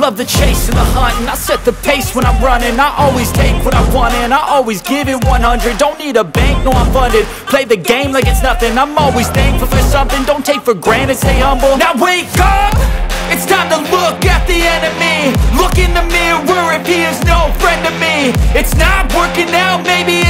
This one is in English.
love the chase and the hunt, and I set the pace when I'm running. I always take what I want and I always give it 100. Don't need a bank, no I'm funded. Play the game like it's nothing. I'm always thankful for something. Don't take for granted, stay humble. Now wake up! It's time to look at the enemy. Look in the mirror if he is no friend to me. It's not working out, maybe